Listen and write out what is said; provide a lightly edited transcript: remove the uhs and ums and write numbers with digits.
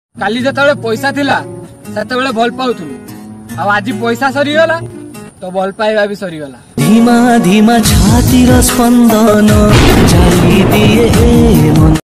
काली जतबेले पैसा थिला सेतबेले भल पाउथुलु आ आज पैसा सरीगला तो भल पाइबा भी सरीगला। धीमा धीमा छातीर स्पंदन चाली दिए मन।